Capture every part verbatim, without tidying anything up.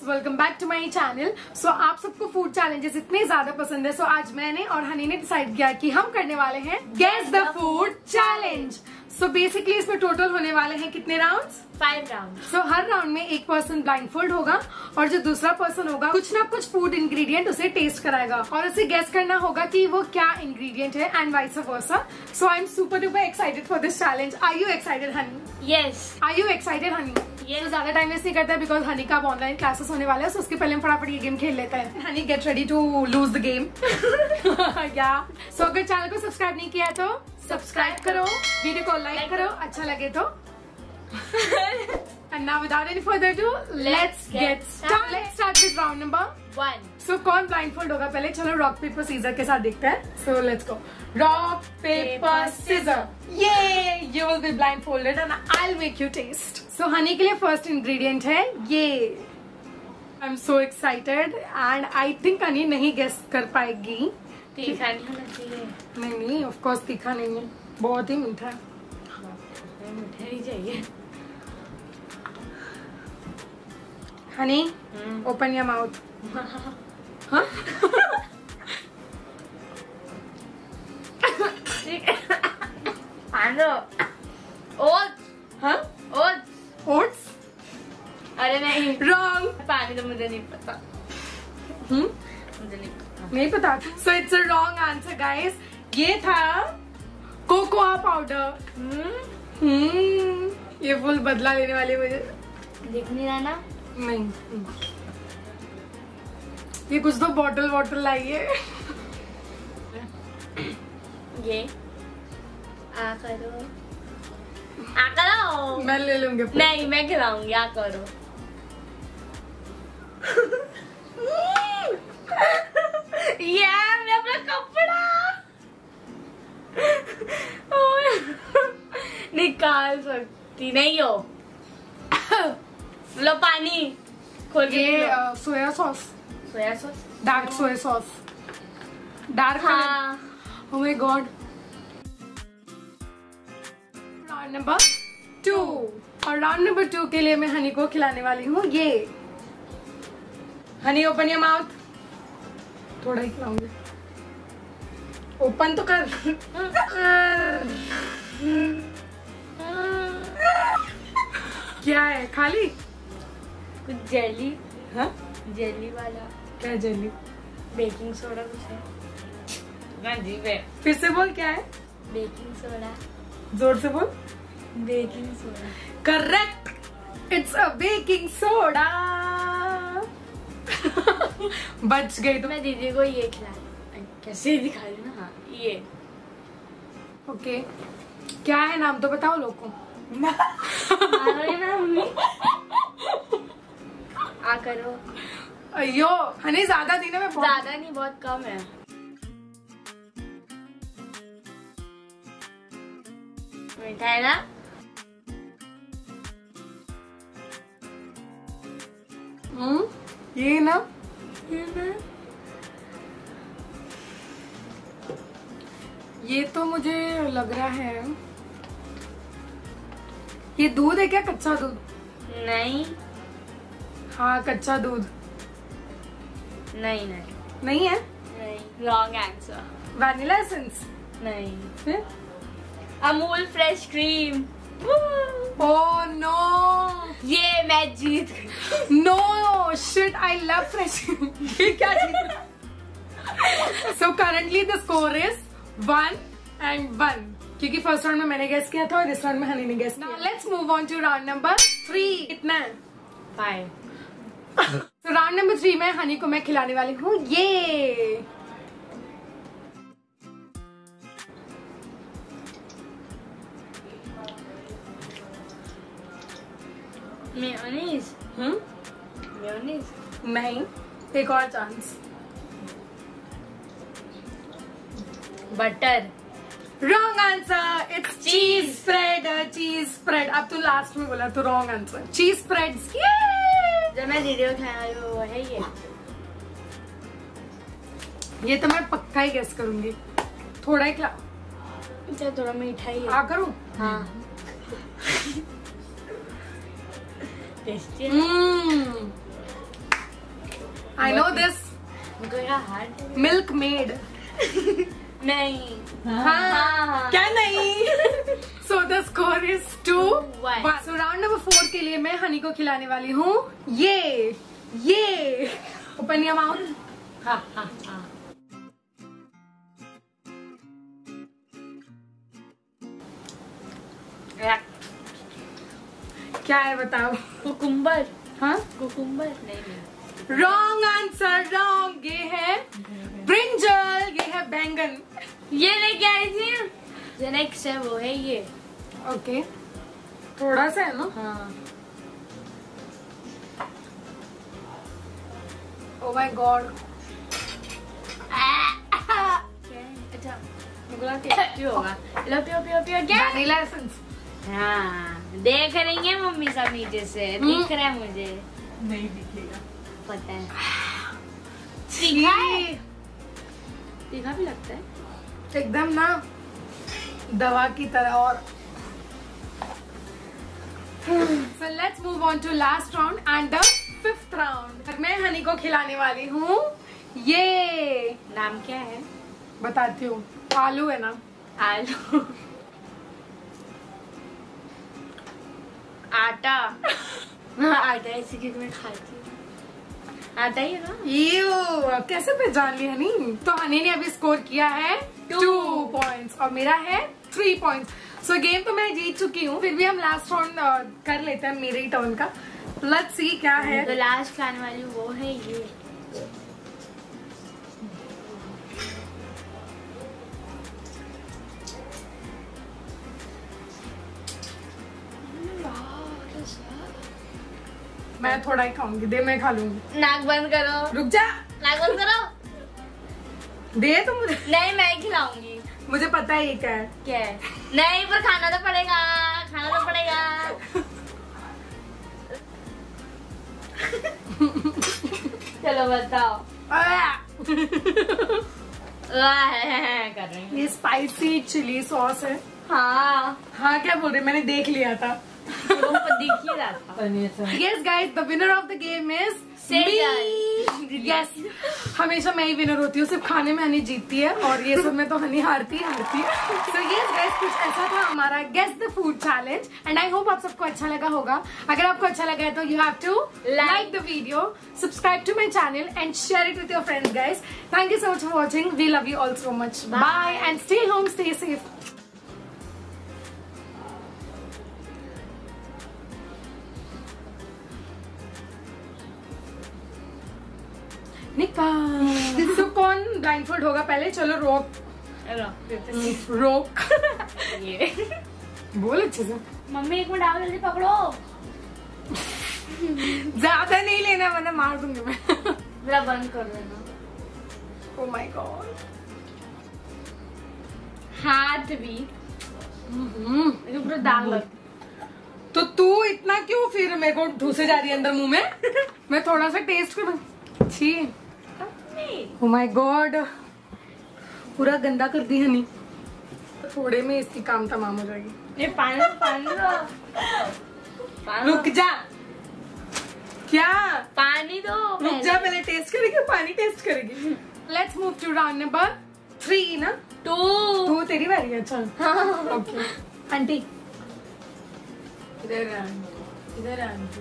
Welcome back to my channel. So आप सबको food challenges इतने ज्यादा पसंद है, सो so, आज मैंने और हनी ने डिसाइड किया कि हम करने वाले हैं guess the food challenge. So basically इसमें टोटल होने वाले हैं कितने राउंड्स? Five round. सो हर राउंड में एक पर्सन ब्लाइंडफोल्ड होगा और जो दूसरा पर्सन होगा कुछ ना कुछ फूड इंग्रेडिएंट उसे टेस्ट कराएगा और उसे गेस करना होगा कि वो क्या इंग्रेडिएंट है and vice versa. So I am super duper excited for this challenge. Are you excited honey? Yes. Are you excited honey? Yes. तो ज्यादा टाइम वेस्ट नहीं करता है बिकॉज हनी का ऑनलाइन क्लासेस होने वाले हैं, so उसके पहले हम फटाफट ये गेम खेल लेते हैं। Honey get ready to lose the game. या सो अगर चैनल को सब्सक्राइब नहीं किया तो सब्सक्राइब करो, वीडियो को लाइक करो अच्छा लगे तो। And now without any further ado, let's get start. Let's start with round number one. So कौन ब्लाइंडफोल्ड होगा पहले? चलो रॉक पेपर सीजर के साथ देखते हैं। So let's go. Rock paper scissor. ये you will be blindfolded and I will make you taste. So honey के लिए फर्स्ट इंग्रेडिएंट है ये। I am so excited and I think honey नहीं गेस कर पाएगी। तीखा नहीं होना चाहिए। नहीं नहीं ऑफ कोर्स तीखा नहीं है, बहुत ही मीठा है। मीठा नहीं चाहिए। Honey open your mouth. हाँ ओट्स। हाँ ओट्स। ओट्स? अरे नहीं, रॉन्ग। पानी तो मुझे नहीं पता। हम्म मुझे नहीं पता। नहीं पता। So it's a wrong answer guys. ये था कोकोआ पाउडर। हम्म ये फुल बदला लेने वाली मुझे दिख नहीं रहा ना? नहीं, ये कुछ तो बॉटल वॉटल लाई है। ये आ करो, आ करो। मैं ले लूंगी। नहीं मैं खिलाऊंगी, आ करो। ये मैं अपना कपड़ा निकाल सकती नहीं हो। लो पानी खोल के। ये soya sauce, soya sauce, dark soya sauce, dark. हाँ। Oh my god. Round number two, और राउंड नंबर टू के लिए मैं हनी को खिलाने वाली हूँ ये। Honey open your mouth. थोड़ा ही खिलाऊंगी, ओपन तो कर। क्या है? खाली कुछ जेली। हाँ जेली वाला। क्या जेली? बेकिंग सोडा कुछ है। अजीब है। फिर से बोल क्या है? Baking soda. जोर से बोल। Baking soda. Correct, it's a baking soda. बच गई तो मैं दीदी को ये खिला कैसे दिखा रही ना। हाँ ये ओके। क्या है नाम तो बताओ लोग को। आ करो। अयो हनी ज्यादा थी ना, मैं बहुत... ज्यादा नहीं, बहुत कम है। मीठा है ना? हम्म ये ना, ये ना ये तो मुझे लग रहा है ये दूध है क्या? कच्चा दूध? नहीं। हाँ कच्चा दूध। नहीं नहीं नहीं है? नहीं, रॉन्ग आंसर। Vanilla essence? नहीं। फिर? Amul fresh cream. Oh no, ये मैं जीत गई। No shit, I love fresh. ये क्या चीज? So currently the score is one and one, क्योंकि फर्स्ट राउंड में मैंने गेस किया था और इस राउंड में हनी ने गेस किया। Now let's move on to round number three. कितना है? फाइव। तो राउंड नंबर थ्री में हनी को मैं खिलाने वाली हूँ ये। मेयोनीज। हम्म मेयोनीज नहीं, एक और chance. Butter. Wrong answer, it's cheese spread. Cheese spread. अब तू लास्ट में बोला तो रॉन्ग आंसर। चीज स्प्रेड्स। जब मैं दीदी को खाया वो है ये। ये तो मैं पक्का ही गेस करूंगी। थोड़ा ही खिला। अच्छा थोड़ा मीठा ही है। आ करूं? हाँ। टेस्टी है। Hmm I know this. Milkmaid. नहीं। हाँ, हाँ। क्या नहीं? So the score is two one. सो राउंड नंबर फोर के लिए मैं हनी को खिलाने वाली हूँ ये ये ओपन योर माउथ। हाँ हाँ हाँ। क्या है बताओ? कुकुम्बर। हाँ, कुकुम्बर नहीं। Wrong answer, wrong. ये है ब्रिंजल, ये है बैंगन। ये लेके आई थी जो नेक्स्ट है वो है ये। ओके, थोड़ा सा है ना? हाँ। Oh my god. अच्छा, मुझे टेस्टी होगा। लो पियो पियो पियो। क्या? Vanilla essence. हाँ, देख रही है मम्मी सब नीचे से, दिख रहा है मुझे। नहीं दिखेगा, पता है। तीखा है, तीखा भी लगता है एकदम ना दवा की तरह। और so let's move on to last round and the fifth round। मैं हनी को खिलाने वाली हूँ ये। नाम क्या है? बताती हूँ। आलू है ना? आलू। आटा। आटा इसी की मैं खाती हूँ। आटा ही है ना? यू कैसे पहचान ली हनी? तो हनी ने अभी स्कोर किया है टू पॉइंट्स और मेरा है थ्री पॉइंट्स। सो गेम तो मैं जीत चुकी हूँ, फिर भी हम लास्ट राउंड कर लेते हैं मेरे ही टर्न का। लेट्स सी क्या है। तो लास्ट खाने वाली वो है ये। मैं थोड़ा ही खाऊंगी, दे मैं खा लूंगी। नाक बंद करो। रुक जा, नाक बंद करो। दे तो मुझे। नहीं, मैं ही खिलाऊंगी। मुझे पता है ये क्या है। क्या है? नहीं, पर खाना तो पड़ेगा, खाना तो पड़ेगा। चलो बताओ। कर रही हूँ। ये स्पाइसी चिली सॉस है। हाँ हाँ, क्या बोल रही? मैंने देख लिया था। दिख ही रहा था। Yes guys, the winner of the game is Sejal। Yes, हमेशा मैं ही विनर होती हूँ, सिर्फ खाने में हनी जीतती है और ये सब में तो हनी हारती हारती है। So yes guys, कुछ ऐसा था हमारा Guess the Food Challenge and I hope आप सबको अच्छा लगा होगा। अगर आपको अच्छा लगा है तो you have to like the video, subscribe to my channel and share it with your friends guys. Thank you so much for watching. We love you all so much. Bye, Bye and stay home, stay safe. निकाल। तो कौन blindfold होगा पहले? चलो rock rock ये बोल अच्छे से। मम्मी एक मिनट आओ, जल्दी पकड़ो। ज्यादा नहीं लेना वरना मार दूंगी मैं। मेरा बंद कर देना। Oh my god. हाथ भी पूरा दाग लग। तो तू इतना क्यों फिर मेरे को ठूसे जा रही है अंदर मुंह में? मैं थोड़ा सा टेस्ट करूं। छी, ओह माय गॉड, पूरा गंदा कर दी हनी। तो थोड़े में इसकी काम तमाम हो जाएगी। ये पानी पानी दो, पानी रुक जा। क्या? पानी दो। रुक जा, पहले टेस्ट करेगी, पानी टेस्ट करेगी। Let's move to round number three ना? टू। टू तेरी बारी है। अच्छा ओके। आंटी इधर आंटी, इधर आंटी।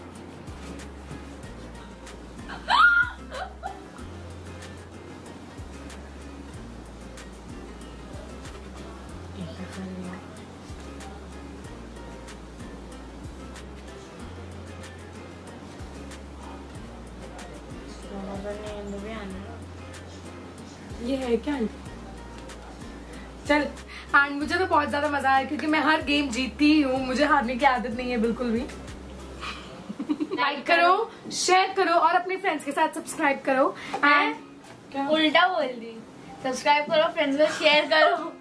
ये है क्या? चल, एंड मुझे तो बहुत ज्यादा मजा आया क्योंकि मैं हर गेम जीतती ही हूँ, मुझे हारने की आदत नहीं है बिल्कुल भी। लाइक करो, शेयर करो और अपने फ्रेंड्स के साथ सब्सक्राइब करो। एंड उल्टा बोल दी। सब्सक्राइब करो, फ्रेंड्स को शेयर करो।